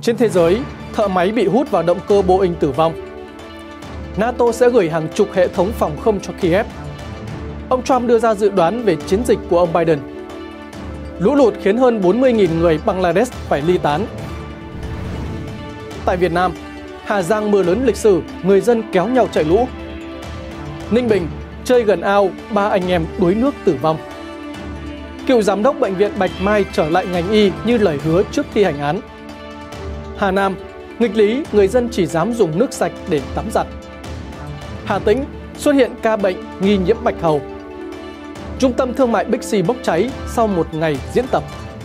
Trên thế giới, thợ máy bị hút vào động cơ Boeing tử vong. NATO sẽ gửi hàng chục hệ thống phòng không cho Kiev. Ông Trump đưa ra dự đoán về chiến dịch của ông Biden. Lũ lụt khiến hơn 40.000 người Bangladesh phải ly tán. Tại Việt Nam, Hà Giang mưa lớn lịch sử, người dân kéo nhau chạy lũ. Ninh Bình, chơi gần ao, 3 anh em đuối nước tử vong. Cựu giám đốc bệnh viện Bạch Mai trở lại ngành y như lời hứa trước thi hành án. Hà Nam, nghịch lý, người dân chỉ dám dùng nước sạch để tắm giặt. Hà Tĩnh, xuất hiện ca bệnh nghi nhiễm bạch hầu. Trung tâm thương mại Bixi bốc cháy sau một ngày diễn tập.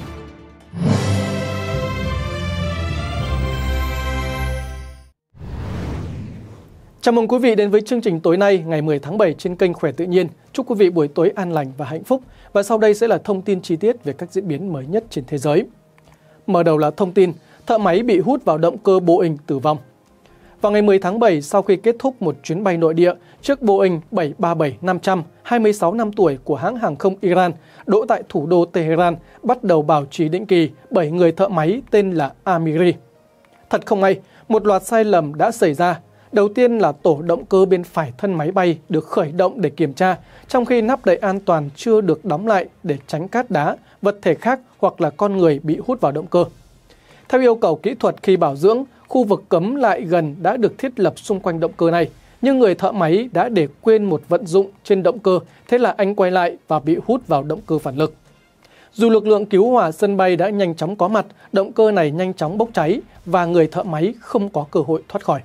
Chào mừng quý vị đến với chương trình tối nay ngày 10 tháng 7 trên kênh Khỏe Tự Nhiên. Chúc quý vị buổi tối an lành và hạnh phúc. Và sau đây sẽ là thông tin chi tiết về các diễn biến mới nhất trên thế giới. Mở đầu là thông tin, thợ máy bị hút vào động cơ Boeing tử vong. Vào ngày 10 tháng 7, sau khi kết thúc một chuyến bay nội địa, chiếc Boeing 737-500, 26 năm tuổi của hãng hàng không Iran, đỗ tại thủ đô Tehran, bắt đầu bảo trì định kỳ bởi người thợ máy tên là Amiri. Thật không may, một loạt sai lầm đã xảy ra. Đầu tiên là tổ động cơ bên phải thân máy bay được khởi động để kiểm tra, trong khi nắp đậy an toàn chưa được đóng lại để tránh cát đá, vật thể khác hoặc là con người bị hút vào động cơ. Theo yêu cầu kỹ thuật khi bảo dưỡng, khu vực cấm lại gần đã được thiết lập xung quanh động cơ này, nhưng người thợ máy đã để quên một vận dụng trên động cơ, thế là anh quay lại và bị hút vào động cơ phản lực. Dù lực lượng cứu hỏa sân bay đã nhanh chóng có mặt, động cơ này nhanh chóng bốc cháy và người thợ máy không có cơ hội thoát khỏi.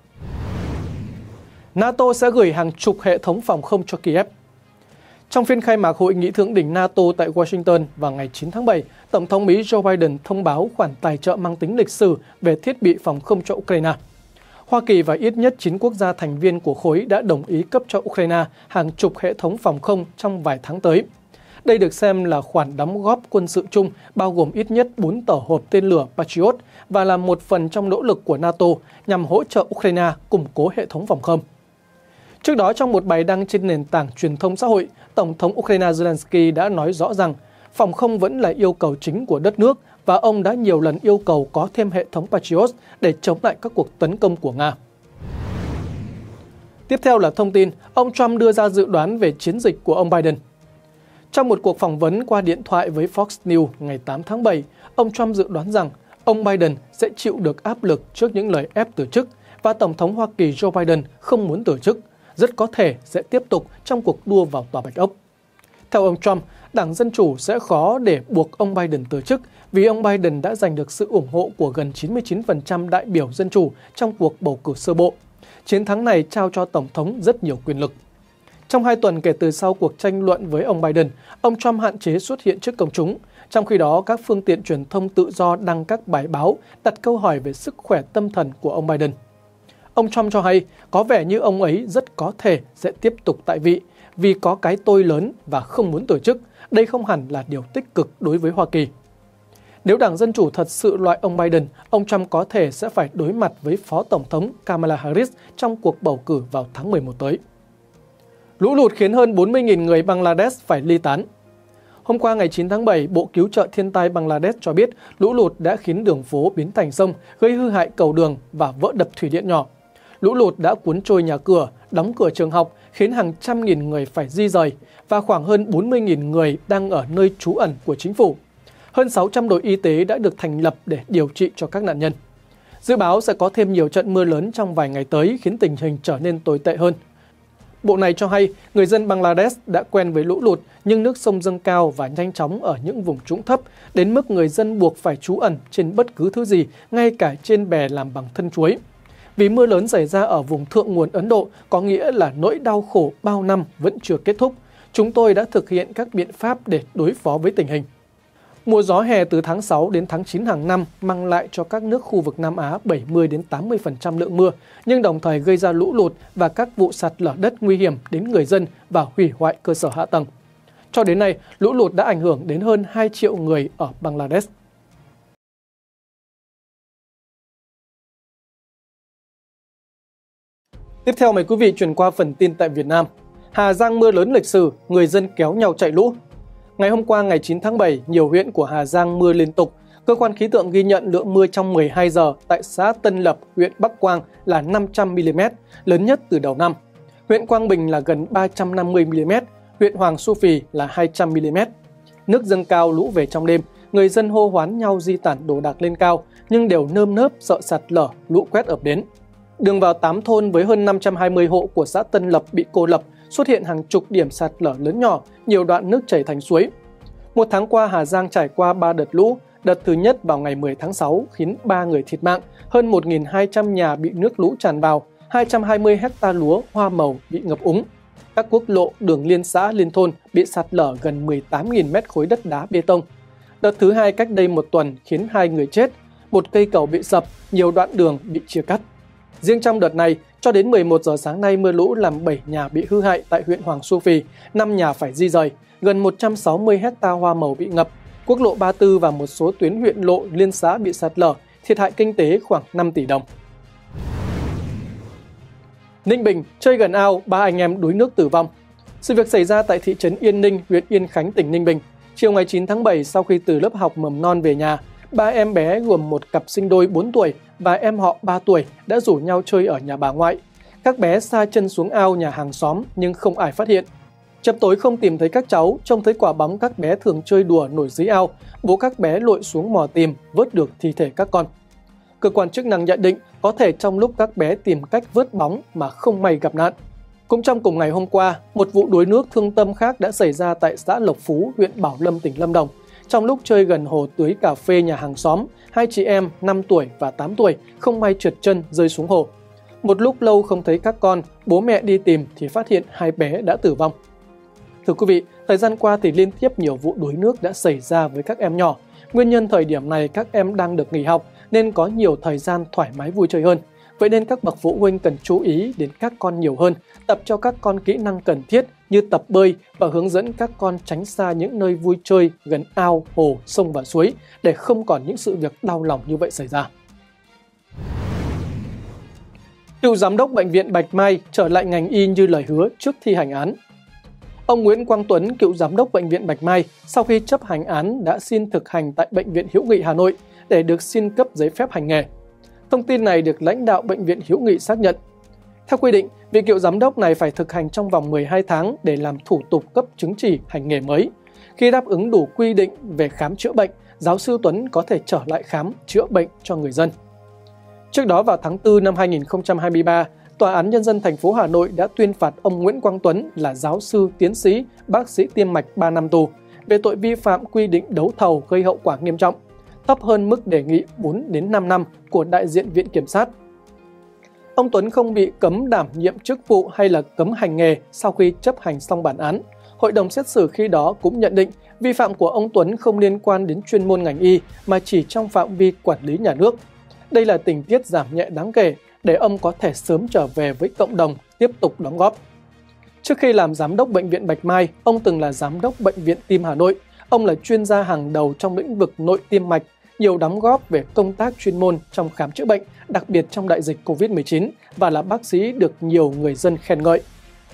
NATO sẽ gửi hàng chục hệ thống phòng không cho Kiev. Trong phiên khai mạc hội nghị thượng đỉnh NATO tại Washington vào ngày 9 tháng 7, Tổng thống Mỹ Joe Biden thông báo khoản tài trợ mang tính lịch sử về thiết bị phòng không cho Ukraine. Hoa Kỳ và ít nhất 9 quốc gia thành viên của khối đã đồng ý cấp cho Ukraine hàng chục hệ thống phòng không trong vài tháng tới. Đây được xem là khoản đóng góp quân sự chung bao gồm ít nhất 4 tổ hợp tên lửa Patriot và là một phần trong nỗ lực của NATO nhằm hỗ trợ Ukraine củng cố hệ thống phòng không. Trước đó, trong một bài đăng trên nền tảng truyền thông xã hội, Tổng thống Ukraine Zelensky đã nói rõ rằng phòng không vẫn là yêu cầu chính của đất nước và ông đã nhiều lần yêu cầu có thêm hệ thống Patriot để chống lại các cuộc tấn công của Nga. Tiếp theo là thông tin, ông Trump đưa ra dự đoán về chiến dịch của ông Biden. Trong một cuộc phỏng vấn qua điện thoại với Fox News ngày 8 tháng 7, ông Trump dự đoán rằng ông Biden sẽ chịu được áp lực trước những lời ép từ chức và Tổng thống Hoa Kỳ Joe Biden không muốn từ chức, rất có thể sẽ tiếp tục trong cuộc đua vào Tòa Bạch Ốc. Theo ông Trump, Đảng Dân Chủ sẽ khó để buộc ông Biden từ chức vì ông Biden đã giành được sự ủng hộ của gần 99% đại biểu Dân Chủ trong cuộc bầu cử sơ bộ. Chiến thắng này trao cho Tổng thống rất nhiều quyền lực. Trong 2 tuần kể từ sau cuộc tranh luận với ông Biden, ông Trump hạn chế xuất hiện trước công chúng. Trong khi đó, các phương tiện truyền thông tự do đăng các bài báo đặt câu hỏi về sức khỏe tâm thần của ông Biden. Ông Trump cho hay có vẻ như ông ấy rất có thể sẽ tiếp tục tại vị vì có cái tôi lớn và không muốn từ chức. Đây không hẳn là điều tích cực đối với Hoa Kỳ. Nếu Đảng Dân Chủ thật sự loại ông Biden, ông Trump có thể sẽ phải đối mặt với Phó Tổng thống Kamala Harris trong cuộc bầu cử vào tháng 11 tới. Lũ lụt khiến hơn 40.000 người Bangladesh phải ly tán. Hôm qua ngày 9 tháng 7, Bộ Cứu trợ Thiên tai Bangladesh cho biết lũ lụt đã khiến đường phố biến thành sông, gây hư hại cầu đường và vỡ đập thủy điện nhỏ. Lũ lụt đã cuốn trôi nhà cửa, đóng cửa trường học, khiến hàng trăm nghìn người phải di rời và khoảng hơn 40.000 người đang ở nơi trú ẩn của chính phủ. Hơn 600 đội y tế đã được thành lập để điều trị cho các nạn nhân. Dự báo sẽ có thêm nhiều trận mưa lớn trong vài ngày tới khiến tình hình trở nên tồi tệ hơn. Bộ này cho hay người dân Bangladesh đã quen với lũ lụt nhưng nước sông dâng cao và nhanh chóng ở những vùng trũng thấp đến mức người dân buộc phải trú ẩn trên bất cứ thứ gì, ngay cả trên bè làm bằng thân chuối. Vì mưa lớn xảy ra ở vùng thượng nguồn Ấn Độ có nghĩa là nỗi đau khổ bao năm vẫn chưa kết thúc. Chúng tôi đã thực hiện các biện pháp để đối phó với tình hình. Mùa gió hè từ tháng 6 đến tháng 9 hàng năm mang lại cho các nước khu vực Nam Á 70-80% lượng mưa, nhưng đồng thời gây ra lũ lụt và các vụ sạt lở đất nguy hiểm đến người dân và hủy hoại cơ sở hạ tầng. Cho đến nay, lũ lụt đã ảnh hưởng đến hơn 2 triệu người ở Bangladesh. Tiếp theo mời quý vị chuyển qua phần tin tại Việt Nam. Hà Giang mưa lớn lịch sử, người dân kéo nhau chạy lũ. Ngày hôm qua ngày 9 tháng 7, nhiều huyện của Hà Giang mưa liên tục. Cơ quan khí tượng ghi nhận lượng mưa trong 12 giờ tại xã Tân Lập, huyện Bắc Quang là 500 mm, lớn nhất từ đầu năm. Huyện Quang Bình là gần 350 mm, huyện Hoàng Su Phì là 200 mm. Nước dâng cao lũ về trong đêm, người dân hô hoán nhau di tản đồ đạc lên cao, nhưng đều nơm nớp sợ sạt lở, lũ quét ập đến. Đường vào 8 thôn với hơn 520 hộ của xã Tân Lập bị cô lập, xuất hiện hàng chục điểm sạt lở lớn nhỏ, nhiều đoạn nước chảy thành suối. Một tháng qua, Hà Giang trải qua 3 đợt lũ. Đợt thứ nhất vào ngày 10 tháng 6 khiến 3 người thiệt mạng, hơn 1.200 nhà bị nước lũ tràn vào, 220 hecta lúa, hoa màu bị ngập úng. Các quốc lộ, đường liên xã, liên thôn bị sạt lở gần 18.000 mét khối đất đá bê tông. Đợt thứ hai cách đây một tuần khiến 2 người chết, một cây cầu bị sập, nhiều đoạn đường bị chia cắt. Riêng trong đợt này, cho đến 11 giờ sáng nay, mưa lũ làm 7 nhà bị hư hại tại huyện Hoàng Su Phì, 5 nhà phải di rời, gần 160 hecta hoa màu bị ngập. Quốc lộ 34 và một số tuyến huyện lộ liên xã bị sạt lở, thiệt hại kinh tế khoảng 5 tỷ đồng. Ninh Bình, chơi gần ao, 3 anh em đuối nước tử vong. Sự việc xảy ra tại thị trấn Yên Ninh, huyện Yên Khánh, tỉnh Ninh Bình. Chiều ngày 9 tháng 7, sau khi từ lớp học mầm non về nhà, 3 em bé gồm một cặp sinh đôi 4 tuổi và em họ 3 tuổi đã rủ nhau chơi ở nhà bà ngoại. Các bé sa chân xuống ao nhà hàng xóm nhưng không ai phát hiện. Chập tối không tìm thấy các cháu, trông thấy quả bóng các bé thường chơi đùa nổi dưới ao, bố các bé lội xuống mò tìm, vớt được thi thể các con. Cơ quan chức năng nhận định có thể trong lúc các bé tìm cách vớt bóng mà không may gặp nạn. Cũng trong cùng ngày hôm qua, một vụ đuối nước thương tâm khác đã xảy ra tại xã Lộc Phú, huyện Bảo Lâm, tỉnh Lâm Đồng. Trong lúc chơi gần hồ tưới cà phê nhà hàng xóm, 2 chị em 5 tuổi và 8 tuổi không may trượt chân rơi xuống hồ. Một lúc lâu không thấy các con, bố mẹ đi tìm thì phát hiện 2 bé đã tử vong. Thưa quý vị, thời gian qua thì liên tiếp nhiều vụ đuối nước đã xảy ra với các em nhỏ. Nguyên nhân thời điểm này các em đang được nghỉ học nên có nhiều thời gian thoải mái vui chơi hơn. Vậy nên các bậc phụ huynh cần chú ý đến các con nhiều hơn, tập cho các con kỹ năng cần thiết như tập bơi và hướng dẫn các con tránh xa những nơi vui chơi gần ao, hồ, sông và suối để không còn những sự việc đau lòng như vậy xảy ra. Cựu giám đốc bệnh viện Bạch Mai trở lại ngành y như lời hứa trước thi hành án. Ông Nguyễn Quang Tuấn, cựu giám đốc bệnh viện Bạch Mai, sau khi chấp hành án đã xin thực hành tại Bệnh viện Hữu Nghị Hà Nội để được xin cấp giấy phép hành nghề. Thông tin này được lãnh đạo Bệnh viện Hữu Nghị xác nhận. Theo quy định, vị cựu giám đốc này phải thực hành trong vòng 12 tháng để làm thủ tục cấp chứng chỉ hành nghề mới. Khi đáp ứng đủ quy định về khám chữa bệnh, giáo sư Tuấn có thể trở lại khám chữa bệnh cho người dân. Trước đó vào tháng 4 năm 2023, Tòa án Nhân dân thành phố Hà Nội đã tuyên phạt ông Nguyễn Quang Tuấn là giáo sư, tiến sĩ, bác sĩ tim mạch 3 năm tù về tội vi phạm quy định đấu thầu gây hậu quả nghiêm trọng, thấp hơn mức đề nghị 4 đến 5 năm của đại diện Viện Kiểm sát. Ông Tuấn không bị cấm đảm nhiệm chức vụ hay là cấm hành nghề sau khi chấp hành xong bản án. Hội đồng xét xử khi đó cũng nhận định vi phạm của ông Tuấn không liên quan đến chuyên môn ngành y mà chỉ trong phạm vi quản lý nhà nước. Đây là tình tiết giảm nhẹ đáng kể để ông có thể sớm trở về với cộng đồng, tiếp tục đóng góp. Trước khi làm giám đốc Bệnh viện Bạch Mai, ông từng là giám đốc Bệnh viện Tim Hà Nội. Ông là chuyên gia hàng đầu trong lĩnh vực nội tim mạch, nhiều đóng góp về công tác chuyên môn trong khám chữa bệnh, đặc biệt trong đại dịch Covid-19 và là bác sĩ được nhiều người dân khen ngợi.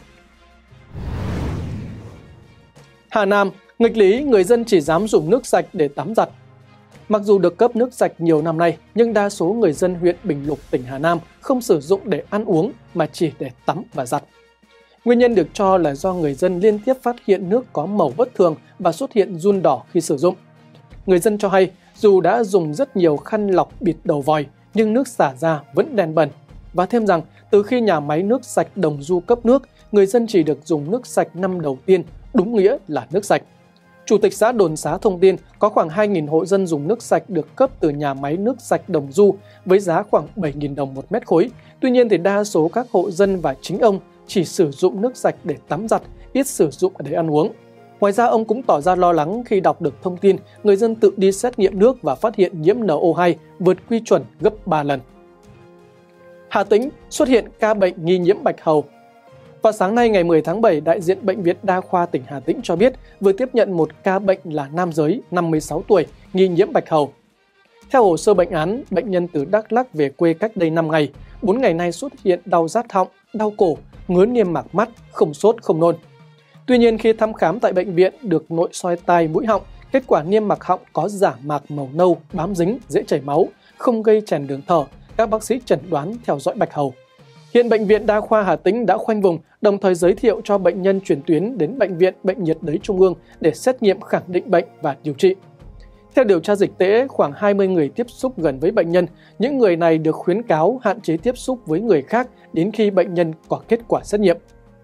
Hà Nam, nghịch lý người dân chỉ dám dùng nước sạch để tắm giặt. Mặc dù được cấp nước sạch nhiều năm nay, nhưng đa số người dân huyện Bình Lục, tỉnh Hà Nam không sử dụng để ăn uống mà chỉ để tắm và giặt. Nguyên nhân được cho là do người dân liên tiếp phát hiện nước có màu bất thường và xuất hiện giun đỏ khi sử dụng. Người dân cho hay dù đã dùng rất nhiều khăn lọc bịt đầu vòi nhưng nước xả ra vẫn đen bẩn. Và thêm rằng từ khi nhà máy nước sạch Đồng Du cấp nước, người dân chỉ được dùng nước sạch năm đầu tiên, đúng nghĩa là nước sạch. Chủ tịch xã Đồn Xá thông tin có khoảng 2.000 hộ dân dùng nước sạch được cấp từ nhà máy nước sạch Đồng Du với giá khoảng 7.000 đồng một mét khối. Tuy nhiên thì đa số các hộ dân và chính ông chỉ sử dụng nước sạch để tắm giặt, ít sử dụng để ăn uống. Ngoài ra ông cũng tỏ ra lo lắng khi đọc được thông tin người dân tự đi xét nghiệm nước và phát hiện nhiễm NO2 vượt quy chuẩn gấp 3 lần. Hà Tĩnh xuất hiện ca bệnh nghi nhiễm bạch hầu. Vào sáng nay ngày 10 tháng 7, đại diện Bệnh viện Đa khoa tỉnh Hà Tĩnh cho biết vừa tiếp nhận một ca bệnh là nam giới 56 tuổi nghi nhiễm bạch hầu. Theo hồ sơ bệnh án, bệnh nhân từ Đắk Lắk về quê cách đây 5 ngày. 4 ngày nay xuất hiện đau rát họng, đau cổ, ngứa niêm mạc mắt, không sốt không nôn. Tuy nhiên khi thăm khám tại bệnh viện được nội soi tai mũi họng, Kết quả niêm mạc họng có giả mạc màu nâu, bám dính, dễ chảy máu, không gây chèn đường thở. Các bác sĩ chẩn đoán theo dõi bạch hầu. Hiện Bệnh viện Đa khoa Hà Tĩnh đã khoanh vùng, đồng thời giới thiệu cho bệnh nhân chuyển tuyến đến Bệnh viện Bệnh nhiệt đới Trung ương để xét nghiệm khẳng định bệnh và điều trị. Theo điều tra dịch tễ, khoảng 20 người tiếp xúc gần với bệnh nhân. Những người này được khuyến cáo hạn chế tiếp xúc với người khác đến khi bệnh nhân có kết quả xét nghiệm.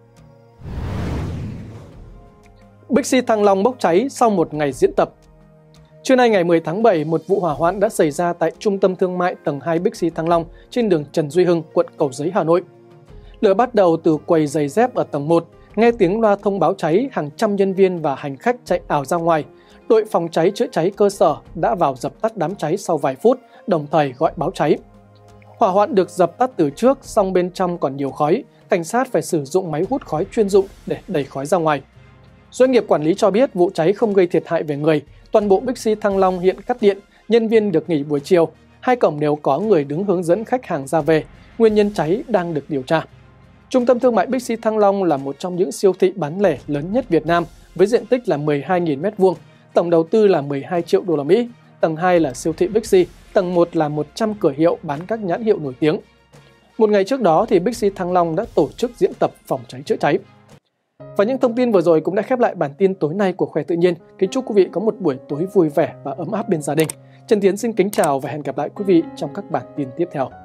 Bixi Thăng Long bốc cháy sau một ngày diễn tập. Trưa nay ngày 10 tháng 7, một vụ hỏa hoạn đã xảy ra tại trung tâm thương mại tầng 2 Bixi Thăng Long trên đường Trần Duy Hưng, quận Cầu Giấy, Hà Nội. Lửa bắt đầu từ quầy giày dép ở tầng 1. Nghe tiếng loa thông báo cháy, hàng trăm nhân viên và hành khách chạy ào ra ngoài. Đội phòng cháy chữa cháy cơ sở đã vào dập tắt đám cháy sau vài phút, đồng thời gọi báo cháy. Hỏa hoạn được dập tắt từ trước, song bên trong còn nhiều khói. Cảnh sát phải sử dụng máy hút khói chuyên dụng để đẩy khói ra ngoài. Doanh nghiệp quản lý cho biết vụ cháy không gây thiệt hại về người. Toàn bộ Bixi Thăng Long hiện cắt điện, nhân viên được nghỉ buổi chiều. Hai cổng đều có người đứng hướng dẫn khách hàng ra về. Nguyên nhân cháy đang được điều tra. Trung tâm thương mại Bixi Thăng Long là một trong những siêu thị bán lẻ lớn nhất Việt Nam với diện tích là 12.000 m², tổng đầu tư là 12 triệu đô la Mỹ. Tầng 2 là siêu thị Bixi, tầng 1 là 100 cửa hiệu bán các nhãn hiệu nổi tiếng. Một ngày trước đó thì Bixi Thăng Long đã tổ chức diễn tập phòng cháy chữa cháy. Và những thông tin vừa rồi cũng đã khép lại bản tin tối nay của Khỏe Tự Nhiên. Kính chúc quý vị có một buổi tối vui vẻ và ấm áp bên gia đình. Trần Tiến xin kính chào và hẹn gặp lại quý vị trong các bản tin tiếp theo.